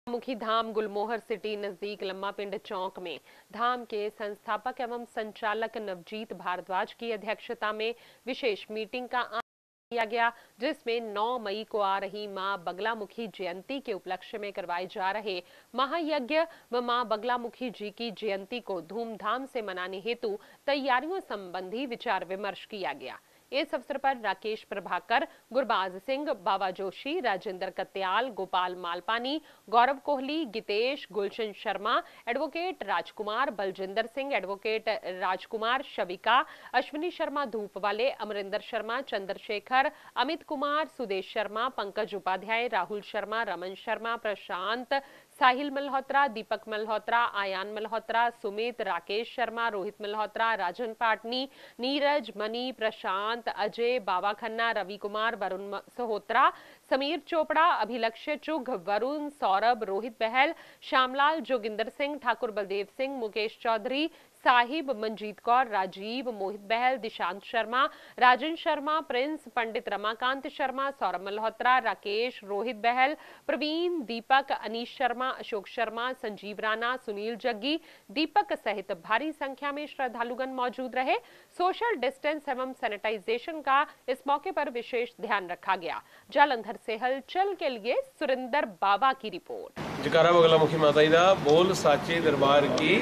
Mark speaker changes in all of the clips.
Speaker 1: मुखी धाम गुलमोहर सिटी नजदीक लम्मा पिंड चौक में धाम के संस्थापक एवं संचालक नवजीत भारद्वाज की अध्यक्षता में विशेष मीटिंग का आयोजन किया गया, जिसमें 9 मई को आ रही मां बगलामुखी जयंती के उपलक्ष्य में करवाए जा रहे महायज्ञ व मां बगलामुखी जी की जयंती को धूमधाम से मनाने हेतु तैयारियों संबंधी विचार विमर्श किया गया। इस अवसर पर Rakesh Prabhakar, Gurbaz Singh, Baba Joshi, Rajendra Katyal, Gopal Malpani, Gaurav Kohli, Geetesh, Gulshan Sharma, advocate Rajkumar, Baljinder Singh, advocate Rajkumar, Shavika, Ashwini Sharma Dhupwale, Amrinder Sharma, Chandrashekhar, Amit Kumar, Sudesh Sharma, Pankaj Upadhyay, Rahul Sharma, Raman Sharma, Prashant, Sahil Malhotra, Deepak Malhotra, Aayan Malhotra, Sumit, Rakesh Sharma, Rohit Malhotra, Rajan Patni, Neeraj, Mani, Prashant, Ajay, Baba Khanna, Ravi Kumar, Varun Sahotra, Sameer Chopra, Abhilakshya Chugh, Varun, Saurabh, Rohit Bahl, Shyamlal, Joginder Singh, Thakur Baldev Singh, Mukesh Chaudhary, Sahib, Manjeet Kaur, Rajeev, Mohit Bahl, Dishant Sharma, Rajan Sharma, Prince, Pandit Ramakant Sharma, Saurabh Malhotra, Rakesh, Rohit Bahl, Praveen, Deepak, Anish Sharma, Ashok Sharma, Sanjeev Rana, Sunil Jaggi, Deepak सहित भारी संख्या में श्रद्धालुगण मौजूद रहे। सोशल डिस्टेंस एवं सैनिटाइजेशन का इस मौके पर विशेष ध्यान रखा गया। जालंधर से हलचल के लिए सुरेंद्र बाबा की रिपोर्ट।
Speaker 2: जकारा बगलामुखी माता जी का बोल साचे दरबार की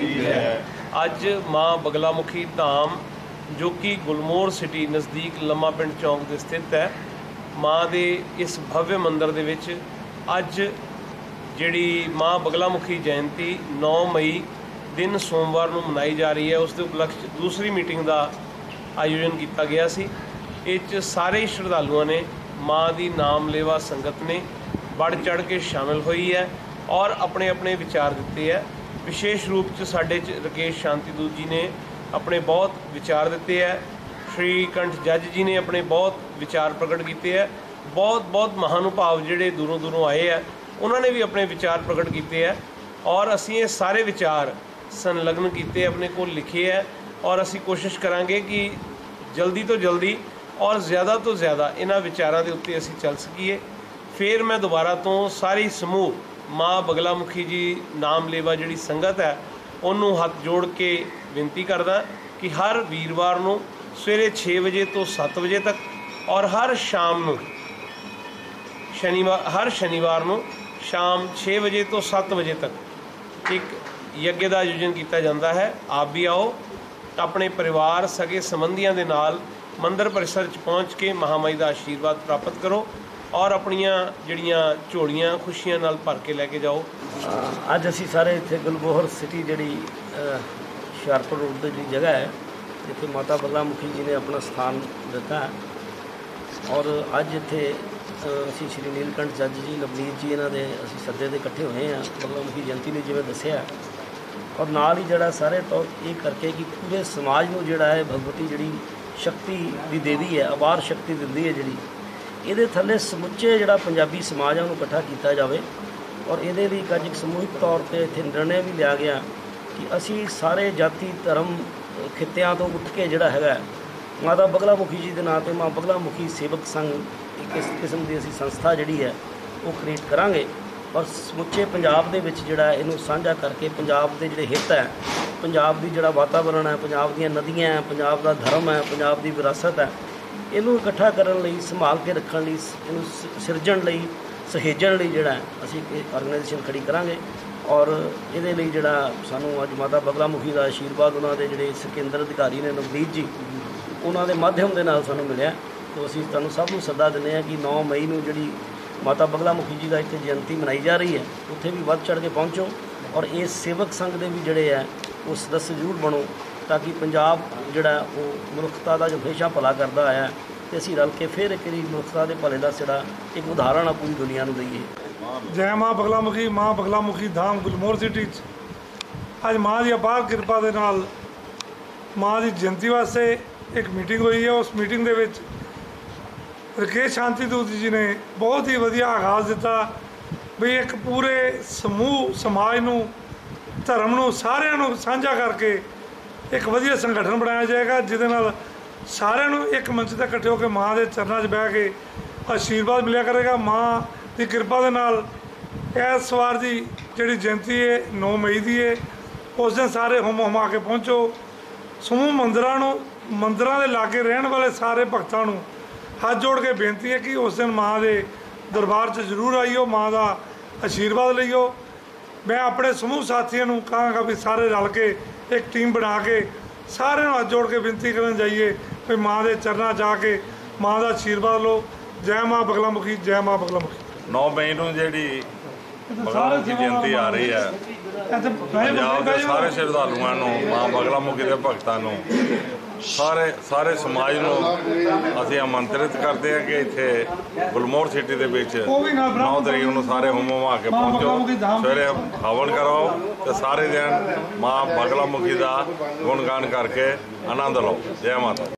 Speaker 2: अज मां बगलामुखी धाम जो कि गुलमोहर सिटी नज़दीक लम्मा पिंड चौक दे स्थित है, मां दे इस भव्य मंदिर दे विच अज जिहड़ी मां बगलामुखी जयंती 9 मई दिन सोमवार नूं मनाई जा रही है, उस दे उपलक्ष्य दूसरी मीटिंग का आयोजन किया गया सी। इस सारे श्रद्धालुओं ने मां दी नाम लेवा संगत ने बढ़ चढ़ के शामिल हुई है और अपने अपने विचार दिते हैं। विशेष रूप से साडे राकेश शांतिदूत जी ने अपने बहुत विचार दिते हैं। श्री कंठ जज जी ने अपने बहुत विचार प्रकट किए हैं। बहुत बहुत महानुभाव जिहड़े दूरों दूरों आए हैं, उन्होंने भी अपने विचार प्रकट किए हैं और असीं ये सारे विचार संलग्न किए, अपने को लिखे है और असीं कोशिश करांगे कि जल्दी तो जल्दी और ज़्यादा तो ज़्यादा इन्हां विचारां दे उत्ते असीं चल सकीए। फिर मैं दोबारा तो सारी समूह मां बगलामुखी जी नाम लेवा जिहड़ी संगत है उन्होंने हाथ जोड़ के विनती करदा कि हर वीरवार नूं सवेरे 6 बजे तो 7 बजे तक और हर शनिवार नूं शाम 6 बजे तो 7 बजे तक एक यज्ञ का आयोजन किया जाता है। आप भी आओ, अपने परिवार सगे संबंधियों के नाल मंदिर परिसर च पहुँच के महामाई का आशीर्वाद प्राप्त करो और अपनिया जड़ियाँ झोलियाँ खुशियां नाल भर के लैके जाओ।
Speaker 3: अज असी सारे इत्थे गुलमोहर सिटी जिहड़ी हुशियारपुर रोड की जी जगह है, जिथे माता बगलामुखी जी ने अपना स्थान दिता है और अज इत्थे असी श्री नीलकंठ जज जी, नवनीत जी इन्हां दे असी सद्दे ते इकट्ठे होए हैं बगलामुखी जयंती ने जिवें दस्सिया और नाल ही जिहड़ा सारे तौर ये करके कि पूरे समाज नूं जिहड़ा है भगवती जिहड़ी शक्ति दी देवी है, अपार शक्ति दिंदी है जिहड़ी ये थले समुचे जिहड़ा पंजाबी समाज है उन्होंने इकट्ठा किया जाए और ये अज एक समूहिक तौर पर इत्थे निर्णय भी लिया गया कि असी सारे जाति धर्म खित्तियां तो उठ के जिहड़ा हैगा माता बगलामुखी जी के नाम पर मां बगलामुखी सेवक संघ एक इस किस्म की असी संस्था जिहड़ी है वो क्रिएट करांगे और समुचे पंजाब दे विच जिहड़ा इहनूं साझा करके पंजाब के जिहड़े हित है, पंजाब की जिहड़ा वातावरण है, पंजाब दीयां नदियां है, पंजाब का धर्म है, पंजाब की विरासत है, इनू इकट्ठा करने लई, संभाल के रखने लई, इनू सिरजण लई, सहेजण लई जिहड़ा असीं ऑर्गेनाइजेशन खड़ी करांगे और इहदे लई जिहड़ा सानूं अज माता बगलामुखी का आशीर्वाद उन्हां दे जिहड़े केंद्र अधिकारी ने नवनीत जी उन्हां दे माध्यम दे नाल सानूं मिलिया। तो असीं तुहानूं सब नूं सੱਦਾ दिंदे हां कि 9 मई नूं जिहड़ी माता बगलामुखी जी का इत्थे जयंती मनाई जा रही है, उत्थे भी वध चढ़ के पहुँचो और इस सेवक संघ के भी जिहड़े है वो सदस्य जरूर बनो ताकि पंजाब जिहड़ा वो मनुखता का जो हमेशा भला करता आया तो असीं रल के फिर एक मनुखता के भले का जिहड़ा एक उदाहरण पूरी दुनिया को दईए।
Speaker 4: जय मां बगलामुखी धाम गुलमोहर सिटी अज मां की अपार कृपा के नाल मां की जयंती वास्ते एक मीटिंग हुई है। उस मीटिंग के विच राकेश शांतिदूत जी ने बहुत ही वधिया आगाज़ दिता भी एक पूरे समूह समाज नूं धर्म नूं सारिਆਂ ਨੂੰ ਸਾਂਝਾ करके एक वधिया संगठन बनाया जाएगा जिहदे नाल सारिਆਂ ਨੂੰ एक मंच ते इकट्ठे होकर मां के चरणों 'च बह के आशीर्वाद मिलिया करेगा। मां की कृपा के नाल इस वार की जी जयंती है 9 मई की है। उस दिन सारे हुम हुमा के पहुँचो। समूह मंदिरों के लागे रहने वाले सारे भगतों को हाथ जोड़ के बेनती है कि उस दिन माँ के दरबार च जरूर आइयो, माँ का आशीर्वाद लियो। मैं अपने समूह साथियों को कहांगा भी सारे रल के एक टीम बना के सारे हाथ जोड़ के विनती करन जाइए भी माँ के चरणों जाके माँ का आशीर्वाद लो। जय माँ बगलामुखी, जय माँ बगलामुखी।
Speaker 5: 9 मई ਨੂੰ ਜਿਹੜੀ ਬਗਲਾਮੁਖੀ ਜयंती ਆ ਰਹੀ ਹੈ, ਪੰਜਾਬ ਦੇ ਸਾਰੇ ਸ਼ਰਧਾਲੂਆਂ ਨੂੰ, ਮਾਂ ਬਗਲਾਮੁਖੀ ਦੇ ਭਗਤਾਂ ਨੂੰ, ਸਾਰੇ ਸਮਾਜ ਨੂੰ ਅਸੀਂ ਆਮੰਤਰਿਤ ਕਰਦੇ ਹਾਂ ਕਿ ਇੱਥੇ ਗੁਲਮੋਹਰ ਸਿਟੀ ਦੇ ਵਿੱਚ 9 ਤਰੀਕ ਨੂੰ ਸਾਰੇ ਹੁਮ-ਹੁਮਾ ਕੇ ਪਹੁੰਚੋ। ਸਵੇਰੇ ਹਵਨ ਕਰਾਓ ਤੇ ਸਾਰੇ ਦਿਨ ਮਾਂ ਬਗਲਾਮੁਖੀ ਦਾ ਗੁਣਗਾਨ ਕਰਕੇ ਆਨੰਦ ਲਓ। ਜੈ ਮਾਤਾ।